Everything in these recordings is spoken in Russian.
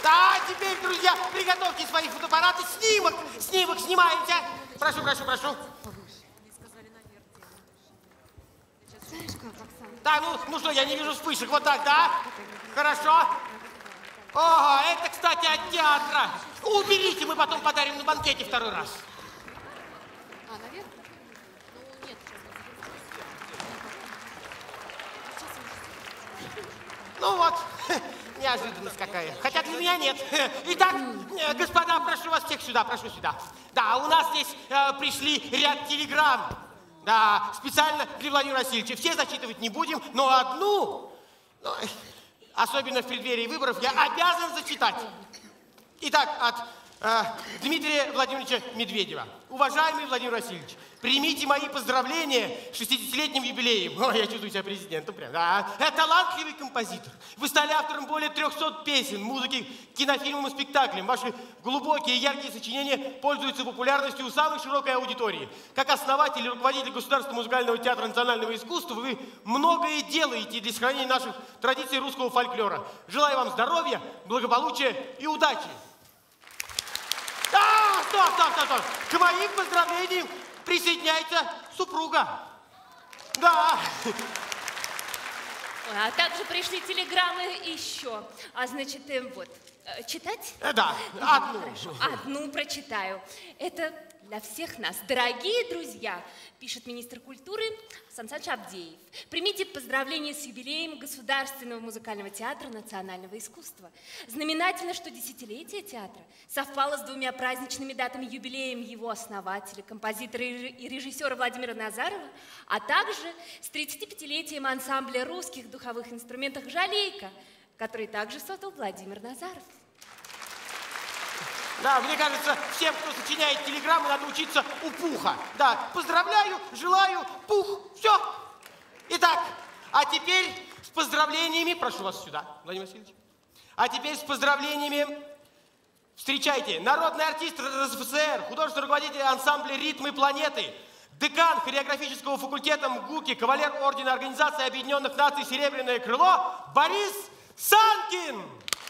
Да, теперь, друзья, приготовьте свои фотоаппараты. Снимок снимаемся. Прошу. Знаешь как, Оксана? Да, ну что, я не вижу вспышек. Вот так, да? Хорошо. О, это, кстати, от театра. Уберите, мы потом подарим на банкете второй раз. А, наверх? Ну, нет, Ну вот, неожиданность какая. Хотя для меня нет. Итак, господа, прошу вас всех сюда, прошу сюда. Да, у нас здесь пришли ряд телеграмм. Да, специально для Владимира Васильевича. Все зачитывать не будем, но одну, особенно в преддверии выборов, я обязан зачитать. Итак, от Дмитрия Владимировича Медведева. Уважаемый Владимир Васильевич, примите мои поздравления с 60-летним юбилеем. Ой, я чувствую себя президентом прям. Да. Талантливый композитор. Вы стали автором более 300 песен, музыки к кинофильмам и спектаклям. Ваши глубокие и яркие сочинения пользуются популярностью у самой широкой аудитории. Как основатель и руководитель Государственного музыкального театра национального искусства вы многое делаете для сохранения наших традиций русского фольклора. Желаю вам здоровья, благополучия и удачи. Да, стоп. К моим поздравлениям присоединяется супруга. Да. А также пришли телеграммы еще. А значит, вот, читать? Да, одну. Хорошо, одну прочитаю. Это для всех нас. Дорогие друзья, пишет министр культуры Сан Саныч Абдеев. Примите поздравления с юбилеем Государственного музыкального театра национального искусства. Знаменательно, что десятилетие театра совпало с двумя праздничными датами: юбилеем его основателя, композитора и режиссера Владимира Назарова, а также с 35-летием ансамбля русских духовых инструментов «Жалейка», который также создал Владимир Назаров. Да, мне кажется, всем, кто сочиняет телеграммы, надо учиться у Пуха. Да, поздравляю, желаю, Пух, все. Итак, а теперь с поздравлениями, прошу вас сюда, Владимир Васильевич. А теперь с поздравлениями встречайте народный артист РСФСР, художественный руководитель ансамбля «Ритмы планеты», декан хореографического факультета МГУКи, кавалер ордена Организации Объединенных Наций «Серебряное крыло» Борис Санкин.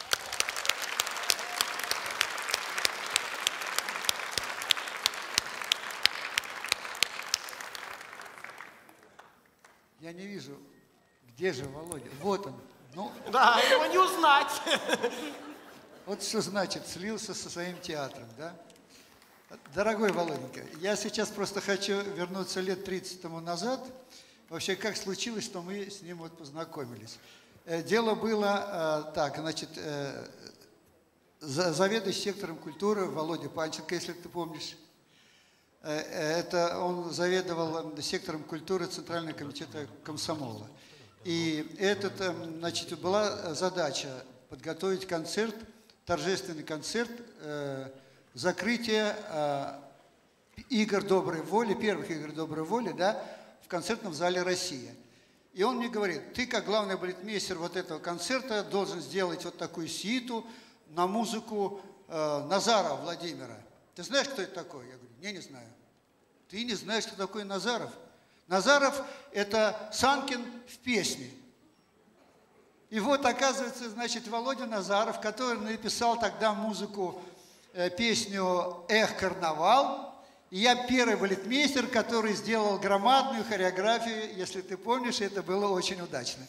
Я не вижу, где же Володя? Вот он. Ну, да, его не узнать. Вот что значит, слился со своим театром, да? Дорогой Володенька, я сейчас просто хочу вернуться лет 30 тому назад. Вообще, как случилось, что мы с ним вот познакомились. Дело было так, значит, заведующий сектором культуры Володя Панченко, если ты помнишь. Это он заведовал сектором культуры Центрального комитета комсомола. И значит, была задача подготовить концерт, торжественный концерт, закрытие игр доброй воли, первых игр доброй воли, да, в концертном зале «Россия». И он мне говорит: ты, как главный балетмейстер вот этого концерта, должен сделать вот такую сюиту на музыку Назарова Владимира. Ты знаешь, кто это такой? Я говорю: не знаю. Ты не знаешь, кто такой Назаров? Назаров – это Санкин в песне. И вот, оказывается, значит, Володя Назаров, который написал тогда музыку, песню «Эх, карнавал». И я первый балетмейстер, который сделал громадную хореографию. Если ты помнишь, это было очень удачно.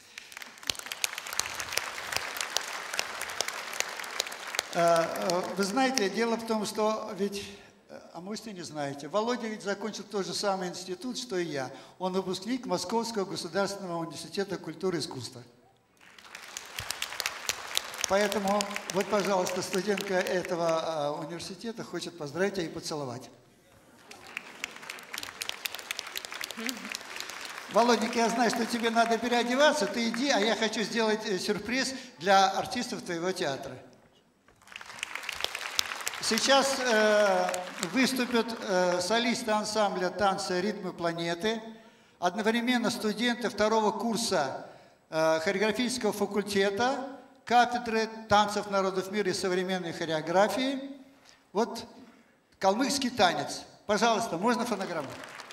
Вы знаете, дело в том, что ведь, а может и не знаете, Володя ведь закончил тот же самый институт, что и я. Он выпускник Московского государственного университета культуры и искусства. Поэтому вот, пожалуйста, студентка этого университета хочет поздравить тебя и поцеловать. Володенька, я знаю, что тебе надо переодеваться, ты иди, а я хочу сделать сюрприз для артистов твоего театра. Сейчас выступят солисты ансамбля танца «Ритмы планеты», одновременно студенты второго курса хореографического факультета, кафедры танцев народов мира и современной хореографии. Вот калмыцкий танец. Пожалуйста, можно фонограмму?